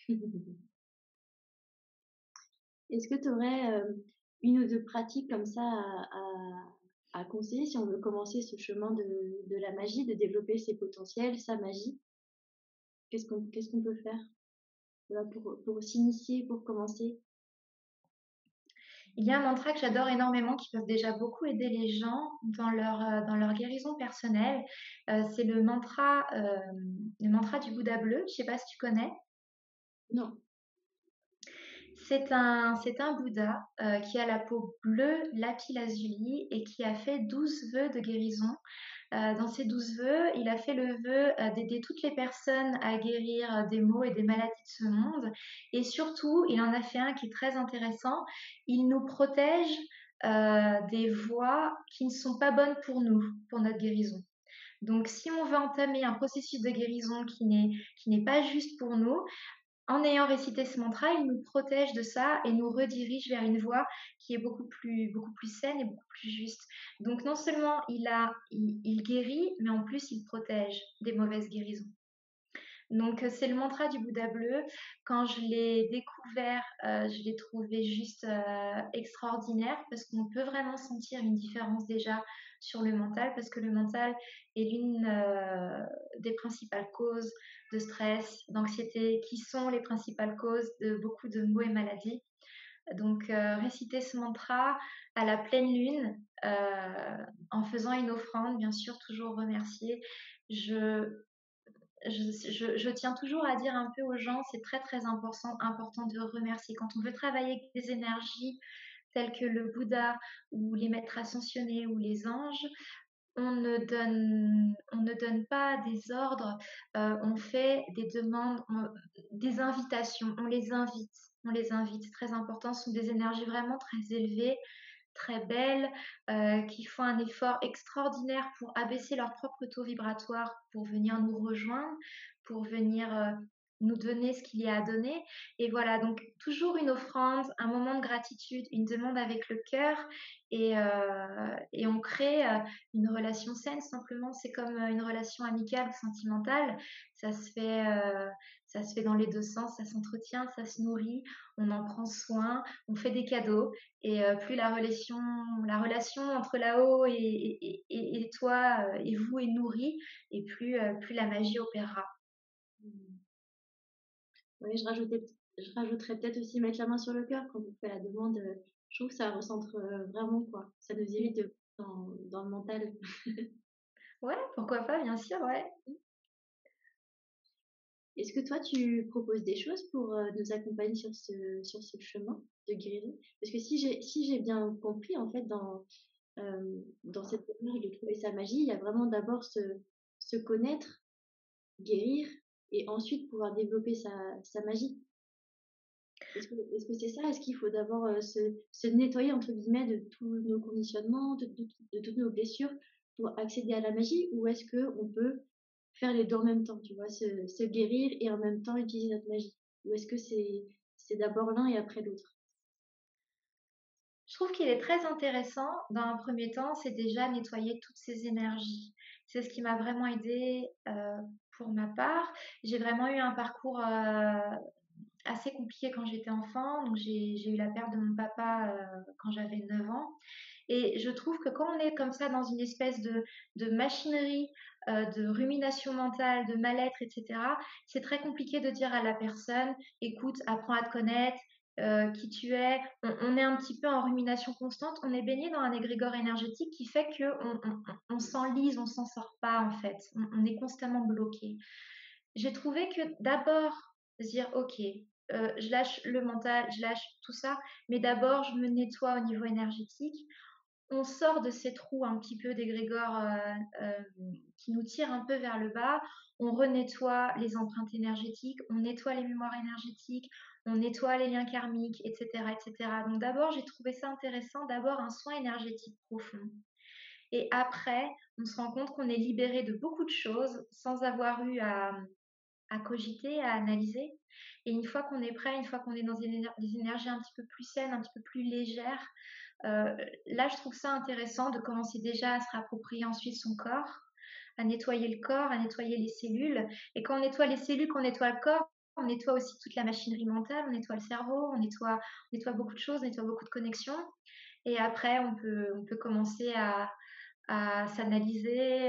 Est-ce que tu aurais, une ou 2 pratiques comme ça à conseiller si on veut commencer ce chemin de la magie, de développer ses potentiels, sa magie? Qu'est-ce qu'on peut faire, voilà, pour s'initier, pour commencer? Il y a un mantra que j'adore énormément qui peuvent déjà beaucoup aider les gens dans leur guérison personnelle. C'est le mantra du Bouddha bleu. Je ne sais pas si tu connais. Non. C'est un Bouddha qui a la peau bleue lapis-lazuli et qui a fait 12 vœux de guérison. Dans ces 12 vœux, il a fait le vœu d'aider toutes les personnes à guérir des maux et des maladies de ce monde. Et surtout, il en a fait un qui est très intéressant. Il nous protège des voies qui ne sont pas bonnes pour nous, pour notre guérison. Donc, si on veut entamer un processus de guérison qui n'est pas juste pour nous, en ayant récité ce mantra, il nous protège de ça et nous redirige vers une voie qui est beaucoup plus saine et beaucoup plus juste. Donc non seulement il guérit, mais en plus il protège des mauvaises guérisons. Donc c'est le mantra du Bouddha bleu. Quand je l'ai découvert, je l'ai trouvé juste extraordinaire parce qu'on peut vraiment sentir une différence déjà sur le mental parce que le mental est l'une des principales causes de stress, d'anxiété, qui sont les principales causes de beaucoup de maux et maladies. Donc réciter ce mantra à la pleine lune en faisant une offrande, bien sûr, toujours remercier. Je je tiens toujours à dire un peu aux gens, c'est très très important de remercier. Quand on veut travailler avec des énergies telles que le Bouddha ou les maîtres ascensionnés ou les anges, on ne donne pas des ordres, on fait des demandes, des invitations, on les invite, très important, ce sont des énergies vraiment très élevées, très belles, qui font un effort extraordinaire pour abaisser leur propre taux vibratoire, pour venir nous rejoindre, pour venir nous donner ce qu'il y a à donner. Et voilà, donc toujours une offrande, un moment de gratitude, une demande avec le cœur, et on crée une relation saine simplement. C'est comme une relation amicale ou sentimentale. Ça se fait, euh, ça se fait dans les deux sens, ça s'entretient, ça se nourrit, on en prend soin, on fait des cadeaux. Et plus la relation entre là-haut et toi et vous est nourrie, et plus la magie opérera. Mmh. Oui, je rajouterais peut-être aussi mettre la main sur le cœur quand on fait la demande, je trouve que ça recentre, vraiment quoi. Ça nous évite de dans le mental. Ouais, pourquoi pas, bien sûr, ouais. Est-ce que toi tu proposes des choses pour, nous accompagner sur ce chemin de guérison? Parce que si j'ai bien compris en fait dans cette démarche de trouver sa magie, il y a vraiment d'abord se connaître, guérir et ensuite pouvoir développer sa magie. Est-ce que c'est ça? Est-ce qu'il faut d'abord, se «nettoyer» entre guillemets de tous nos conditionnements, de toutes nos blessures pour accéder à la magie? Ou est-ce qu'on peut faire les 2 en même temps, tu vois? Se guérir et en même temps utiliser notre magie? Ou est-ce que c'est d'abord l'un et après l'autre? Je trouve qu'il est très intéressant, dans un premier temps, c'est déjà nettoyer toutes ces énergies. C'est ce qui m'a vraiment aidée pour ma part. J'ai vraiment eu un parcours assez compliqué quand j'étais enfant. Donc j'ai eu la perte de mon papa quand j'avais 9 ans. Et je trouve que quand on est comme ça dans une espèce de machinerie, de rumination mentale, de mal-être, etc., c'est très compliqué de dire à la personne, écoute, apprends à te connaître, qui tu es. On est un petit peu en rumination constante, on est baigné dans un égrégore énergétique qui fait qu'on s'enlise, on s'en sort pas en fait, on est constamment bloqué. J'ai trouvé que d'abord, dire, ok, je lâche le mental, je lâche tout ça, mais d'abord, je me nettoie au niveau énergétique. On sort de ces trous un petit peu d'égrégore qui nous tirent un peu vers le bas. On renettoie les empreintes énergétiques, on nettoie les mémoires énergétiques, on nettoie les liens karmiques, etc., etc. Donc d'abord, j'ai trouvé ça intéressant, d'abord un soin énergétique profond. Et après, on se rend compte qu'on est libéré de beaucoup de choses sans avoir eu à cogiter, à analyser. Et une fois qu'on est prêt, une fois qu'on est dans des énergies un petit peu plus saines, un petit peu plus légères, là, je trouve ça intéressant de commencer déjà à se réapproprier ensuite son corps, à nettoyer le corps, à nettoyer les cellules. Et quand on nettoie les cellules, qu'on nettoie le corps, on nettoie aussi toute la machinerie mentale, on nettoie le cerveau, on nettoie beaucoup de choses, on nettoie beaucoup de connexions. Et après, on peut commencer à s'analyser,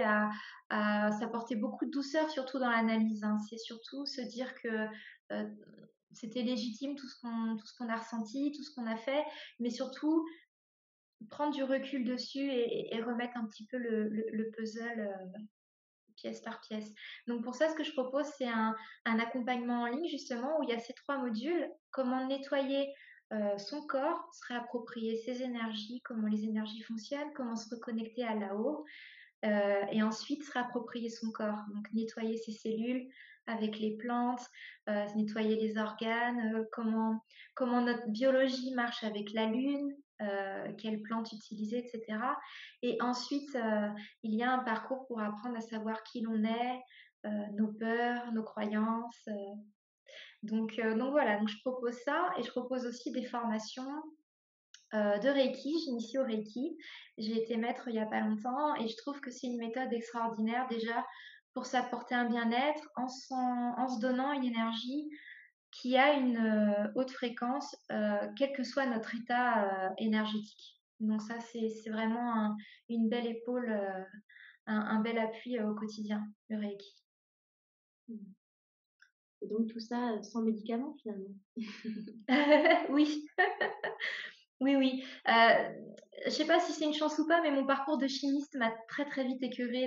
à s'apporter beaucoup de douceur, surtout dans l'analyse, hein. C'est surtout se dire que c'était légitime tout ce qu'on a ressenti, tout ce qu'on a fait, mais surtout prendre du recul dessus et remettre un petit peu le puzzle pièce par pièce. Donc pour ça, ce que je propose, c'est un accompagnement en ligne justement où il y a ces 3 modules, comment nettoyer son corps, se réapproprier ses énergies, comment les énergies fonctionnent, comment se reconnecter à là-haut, et ensuite se réapproprier son corps. Donc nettoyer ses cellules avec les plantes, nettoyer les organes, comment notre biologie marche avec la lune, quelles plantes utiliser, etc. Et ensuite, il y a un parcours pour apprendre à savoir qui l'on est, nos peurs, nos croyances. Donc voilà, donc je propose ça et je propose aussi des formations de Reiki. J'initie au Reiki. J'ai été maître il n'y a pas longtemps et je trouve que c'est une méthode extraordinaire déjà pour s'apporter un bien-être en se donnant une énergie qui a une haute fréquence, quel que soit notre état énergétique. Donc ça, c'est vraiment une belle épaule, un bel appui au quotidien, le Reiki. Et donc tout ça sans médicaments finalement. Oui. Oui, oui. Je sais pas si c'est une chance ou pas, mais mon parcours de chimiste m'a très, très vite écœurée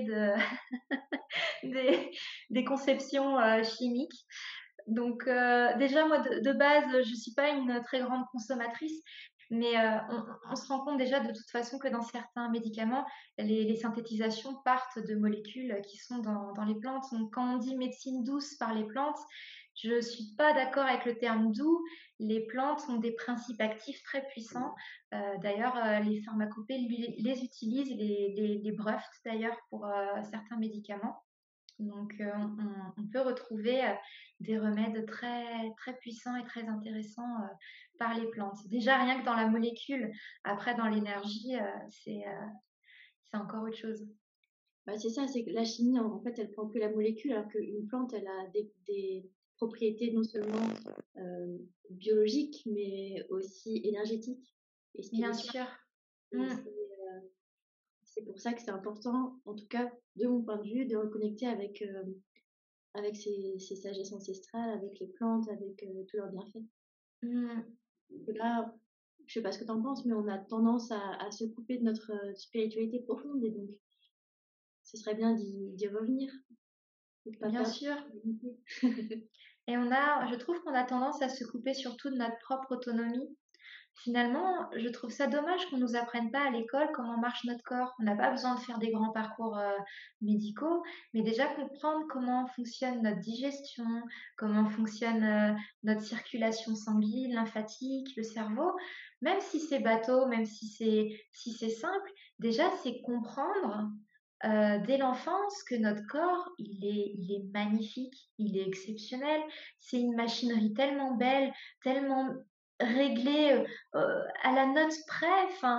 des conceptions chimiques. Donc, déjà, moi, de base, je suis pas une très grande consommatrice, mais on se rend compte déjà de toute façon que dans certains médicaments, les synthétisations partent de molécules qui sont dans les plantes. Donc, quand on dit médecine douce par les plantes, je suis pas d'accord avec le terme doux. Les plantes ont des principes actifs très puissants. D'ailleurs, les pharmacopées les utilisent, les brevetent d'ailleurs pour certains médicaments. Donc, on peut retrouver des remèdes très, très puissants et très intéressants par les plantes. Déjà, rien que dans la molécule, après dans l'énergie, c'est encore autre chose. Bah, c'est ça, c'est que la chimie, en fait, elle prend que la molécule, alors qu'une plante, elle a des propriétés non seulement biologiques, mais aussi énergétiques et Bien spirituelles. sûr. Et Mm. c'est pour ça que c'est important, en tout cas, de mon point de vue, de reconnecter avec ces sagesses ancestrales, avec les plantes, avec tous leurs bienfaits. Mm. Et là, je sais pas ce que tu en penses, mais on a tendance à se couper de notre spiritualité profonde, et donc ce serait bien d'y revenir, pour pas Bien perdre sûr. l'unité. Et je trouve qu'on a tendance à se couper surtout de notre propre autonomie. Finalement, je trouve ça dommage qu'on nous apprenne pas à l'école comment marche notre corps. On n'a pas besoin de faire des grands parcours médicaux, mais déjà comprendre comment fonctionne notre digestion, comment fonctionne notre circulation sanguine, lymphatique, le cerveau. Même si c'est bateau, même si c'est simple, déjà c'est comprendre dès l'enfance que notre corps, il est magnifique, il est exceptionnel. C'est une machinerie tellement belle, tellement réglée à la note près. Enfin,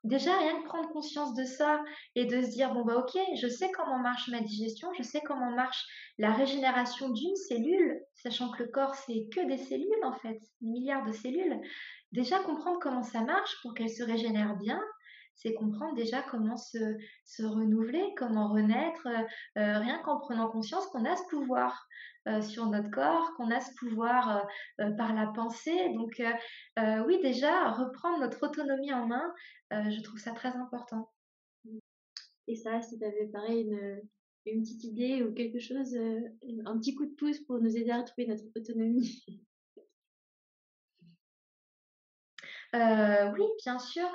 Déjà, rien que prendre conscience de ça et de se dire: «Bon, bah, OK, je sais comment marche ma digestion, je sais comment marche la régénération d'une cellule», sachant que le corps, c'est que des cellules, en fait, des milliards de cellules. Déjà comprendre comment ça marche pour qu'elles se régénèrent bien, c'est comprendre déjà comment se renouveler, comment renaître, rien qu'en prenant conscience qu'on a ce pouvoir, sur notre corps, qu'on a ce pouvoir, par la pensée. Donc oui, déjà reprendre notre autonomie en main, je trouve ça très important. Et ça, si tu avais pareil une petite idée ou quelque chose, un petit coup de pouce pour nous aider à trouver notre autonomie. Oui, bien sûr.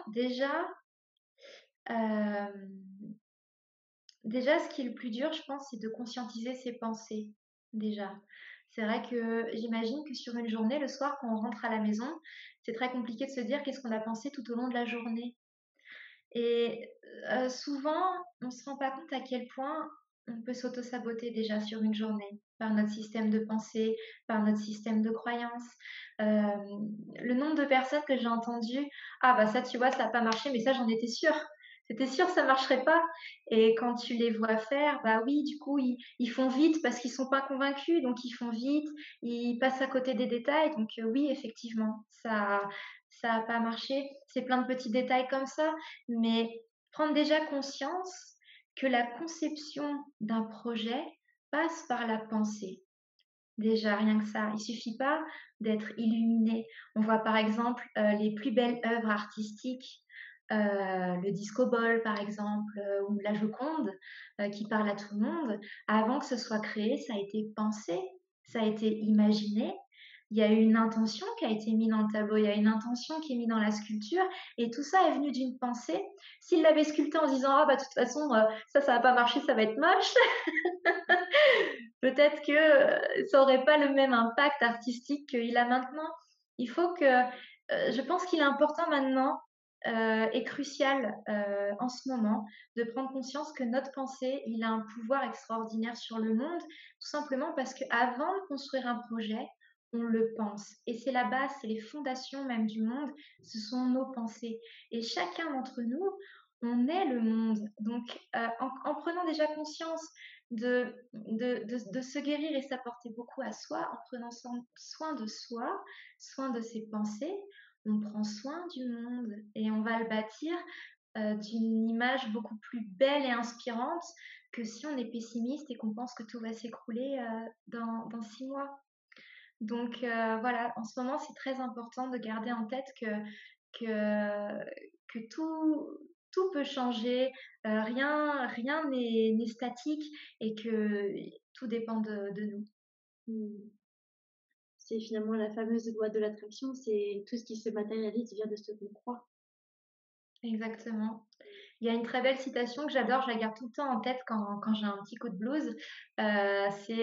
Hem, déjà, ce qui est le plus dur, je pense, c'est de conscientiser ses pensées, déjà. C'est vrai que j'imagine que sur une journée, le soir, quand on rentre à la maison, c'est très compliqué de se dire qu'est-ce qu'on a pensé tout au long de la journée. Et souvent, on se rend pas compte à quel point on peut s'auto-saboter déjà sur une journée, par notre système de pensée, par notre système de croyance. Le nombre de personnes que j'ai entendues: «Ah bah ça, tu vois, ça a pas marché, mais ça, j'en étais sûre. C'était sûr, ça marcherait pas», et quand tu les vois faire, bah oui, du coup, ils font vite parce qu'ils sont pas convaincus, donc ils font vite, ils passent à côté des détails, donc oui, effectivement, ça a pas marché. C'est plein de petits détails comme ça, mais prendre déjà conscience que la conception d'un projet passe par la pensée. Déjà, rien que ça. Il suffit pas d'être illuminé. On voit par exemple les plus belles œuvres artistiques, le disco ball par exemple, ou la Joconde, qui parle à tout le monde. Avant que ce soit créé, ça a été pensé, ça a été imaginé. Il y a eu une intention qui a été mise dans le tableau, il y a une intention qui est mise dans la sculpture, et tout ça est venu d'une pensée. S'il l'avait sculpté en se disant: «Ah bah de toute façon, ça va pas marcher, ça va être moche», peut-être que ça aurait pas le même impact artistique qu'il a maintenant. Il faut que, je pense qu'il est important maintenant, et crucial, en ce moment, de prendre conscience que notre pensée, il a un pouvoir extraordinaire sur le monde, tout simplement parce qu'avant de construire un projet, on le pense, et c'est la base, c'est les fondations même du monde, ce sont nos pensées, et chacun d'entre nous, on est le monde. Donc en prenant déjà conscience de se guérir et s'apporter beaucoup à soi, en prenant soin de soi, soin de ses pensées, on prend soin du monde et on va le bâtir d'une image beaucoup plus belle et inspirante que si on est pessimiste et qu'on pense que tout va s'écrouler dans 6 mois. Donc voilà, en ce moment, c'est très important de garder en tête que, que tout peut changer, rien n'est statique, et que tout dépend de nous. Mmh. C'est finalement la fameuse loi de l'attraction, c'est tout ce qui se matérialise vient de ce qu'on croit. Exactement. Il y a une très belle citation que j'adore, je la garde tout le temps en tête quand j'ai un petit coup de blues. C'est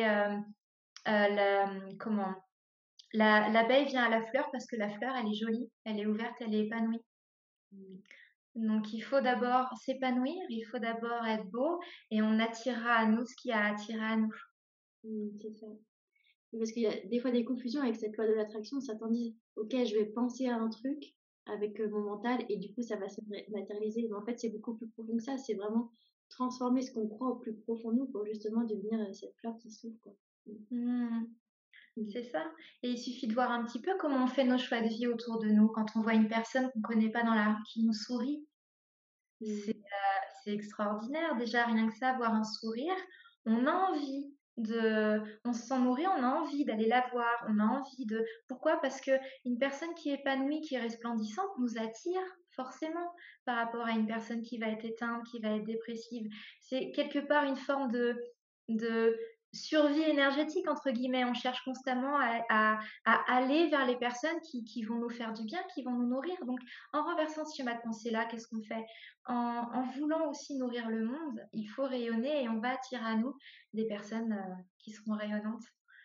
comment l'abeille vient à la fleur parce que la fleur, elle est jolie, elle est ouverte, elle est épanouie. Mmh. Donc il faut d'abord s'épanouir, il faut d'abord être beau, et on attirera à nous ce qui a attiré à nous. Mmh, c'est ça. Parce qu'il y a des fois des confusions avec cette loi de l'attraction, certains disent: «OK, je vais penser à un truc avec, mon mental et du coup ça va se matérialiser». Mais en fait, c'est beaucoup plus profond que ça. C'est vraiment transformer ce qu'on croit au plus profond de nous pour justement devenir, cette fleur qui s'ouvre, quoi. Mmh. Mmh, Mmh. c'est ça, et il suffit de voir un petit peu comment on fait nos choix de vie autour de nous. Quand on voit une personne qu'on ne connaît pas dans la rue qui nous sourit, c'est, Mmh. c'est extraordinaire. Déjà, rien que ça, avoir un sourire, on a envie on se sent nourri, on a envie d'aller la voir, on a envie de pourquoi? Parce qu'une personne qui est épanouie, qui est resplendissante nous attire forcément par rapport à une personne qui va être éteinte, qui va être dépressive. C'est quelque part une forme de «survie énergétique» entre guillemets. On cherche constamment à aller vers les personnes qui vont nous faire du bien, qui vont nous nourrir. Donc en renversant ce schéma de pensée-là, qu'est-ce qu'on fait? En voulant aussi nourrir le monde, il faut rayonner, et on va attirer à nous des personnes, qui seront rayonnantes.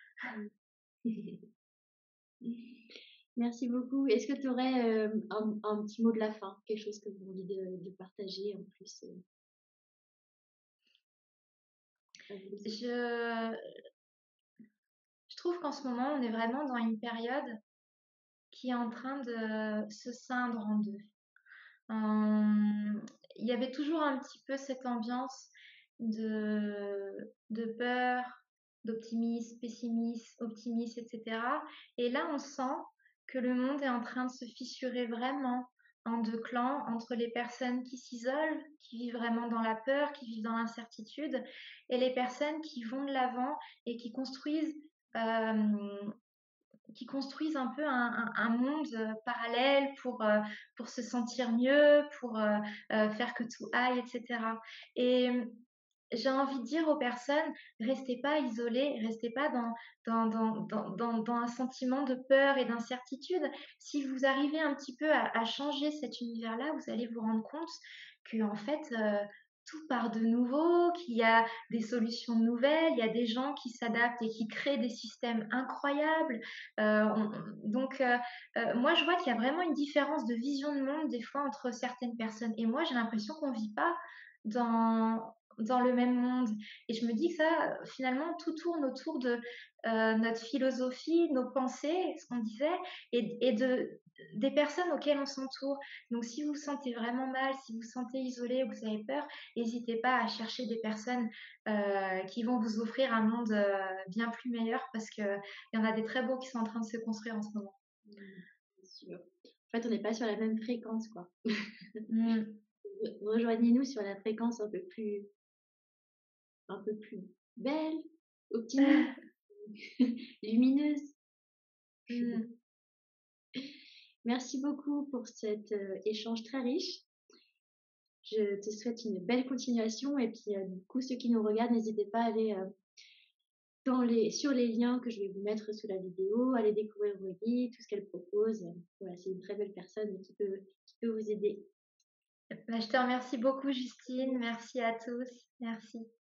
Mmh. Merci beaucoup. Est-ce que tu aurais, un petit mot de la fin? Quelque chose que vous avez envie de partager en plus, à vous les autres? Je je trouve qu'en ce moment, on est vraiment dans une période qui est en train de se scindre en 2. Hem, il y avait toujours un petit peu cette ambiance de peur, d'optimisme, pessimisme, optimisme et cetera et là, on sent que le monde est en train de se fissurer vraiment en 2 clans, entre les personnes qui s'isolent, qui vivent vraiment dans la peur, qui vivent dans l'incertitude et les personnes qui vont de l'avant et hem, qui construisent un peu un monde parallèle pour se sentir mieux, pour faire que tout aille, etc. Et j'ai envie de dire aux personnes, restez pas isolés, restez pas dans un sentiment de peur et d'incertitude. Si vous arrivez un petit peu à changer cet univers-là, vous allez vous rendre compte que en fait, tout part de nouveau, qu'il y a des solutions nouvelles, il y a des gens qui s'adaptent et qui créent des systèmes incroyables. Moi, je vois qu'il y a vraiment une différence de vision de monde des fois entre certaines personnes. Et moi, j'ai l'impression qu'on vit pas dans le même monde. Et je me dis que ça, finalement, tout tourne autour de notre philosophie, nos pensées, ce qu'on disait, des personnes auxquelles on s'entoure. Donc, si vous vous sentez vraiment mal, si vous vous sentez isolé, vous avez peur, n'hésitez pas à chercher des personnes qui vont vous offrir un monde bien plus meilleur parce qu'il y en a des très beaux qui sont en train de se construire en ce moment. Mmh, c'est sûr. En fait, on n'est pas sur la même fréquence, quoi. Mm. Rejoignez-nous sur la fréquence un peu plus belle, optimiste, lumineuse. Mm. Merci beaucoup pour cet échange très riche. Je te souhaite une belle continuation et puis du coup, ceux qui nous regardent, n'hésitez pas à aller sur les liens que je vais vous mettre sous la vidéo, aller découvrir Aurélie, tout ce qu'elle propose. Voilà, c'est une très belle personne qui peut vous aider. Bah, je te remercie beaucoup, Justine. Merci à tous. Merci.